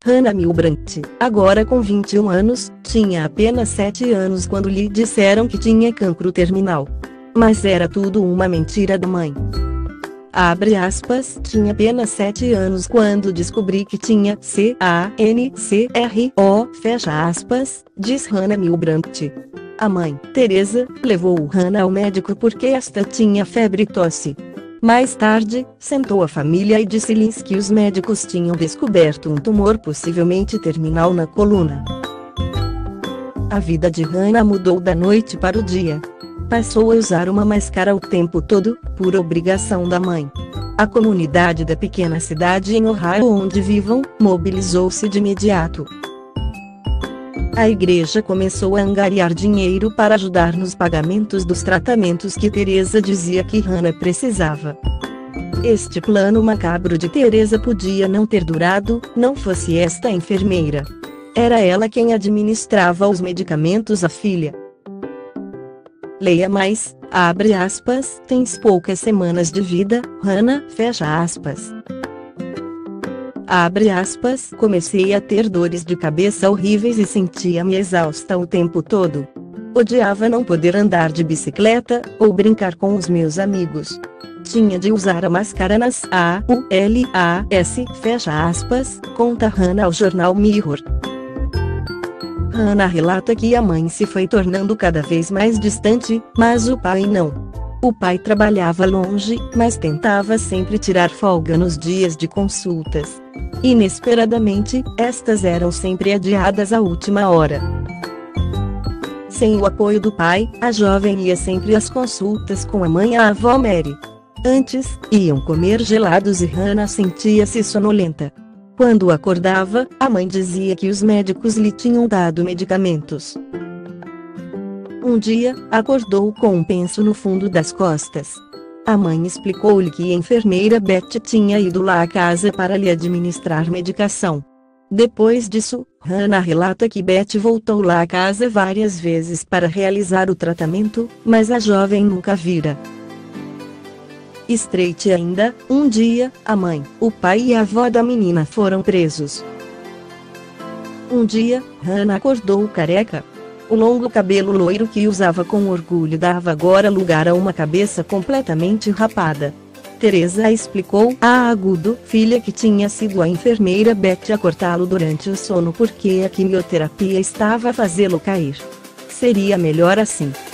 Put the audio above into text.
Hannah Milbrandt, agora com 21 anos, tinha apenas 7 anos quando lhe disseram que tinha cancro terminal. Mas era tudo uma mentira da mãe. Abre aspas, tinha apenas 7 anos quando descobri que tinha cancro, fecha aspas, diz Hannah Milbrandt. A mãe, Teresa, levou Hannah ao médico porque esta tinha febre e tosse. Mais tarde, sentou a família e disse-lhes que os médicos tinham descoberto um tumor possivelmente terminal na coluna. A vida de Hannah mudou da noite para o dia. Passou a usar uma máscara o tempo todo, por obrigação da mãe. A comunidade da pequena cidade em Ohio onde vivam, mobilizou-se de imediato. A igreja começou a angariar dinheiro para ajudar nos pagamentos dos tratamentos que Teresa dizia que Hannah precisava. Este plano macabro de Teresa podia não ter durado, não fosse esta enfermeira. Era ela quem administrava os medicamentos à filha. Leia mais, abre aspas, tens poucas semanas de vida, Hannah, fecha aspas. Abre aspas, comecei a ter dores de cabeça horríveis e sentia-me exausta o tempo todo. Odiava não poder andar de bicicleta, ou brincar com os meus amigos. Tinha de usar a máscara nas AULAS, fecha aspas, conta Hannah ao jornal Mirror. Hannah relata que a mãe se foi tornando cada vez mais distante, mas o pai não. O pai trabalhava longe, mas tentava sempre tirar folga nos dias de consultas. Inesperadamente, estas eram sempre adiadas à última hora. Sem o apoio do pai, a jovem ia sempre às consultas com a mãe e a avó Mary. Antes, iam comer gelados e Hannah sentia-se sonolenta. Quando acordava, a mãe dizia que os médicos lhe tinham dado medicamentos. Um dia, acordou com um penso no fundo das costas. A mãe explicou-lhe que a enfermeira Beth tinha ido lá à casa para lhe administrar medicação. Depois disso, Hannah relata que Beth voltou lá à casa várias vezes para realizar o tratamento, mas a jovem nunca vira. Estreite ainda, um dia, a mãe, o pai e a avó da menina foram presos. Um dia, Hannah acordou careca. O longo cabelo loiro que usava com orgulho dava agora lugar a uma cabeça completamente rapada. Teresa explicou à Agudo, filha, que tinha sido a enfermeira Beth a cortá-lo durante o sono porque a quimioterapia estava a fazê-lo cair. Seria melhor assim.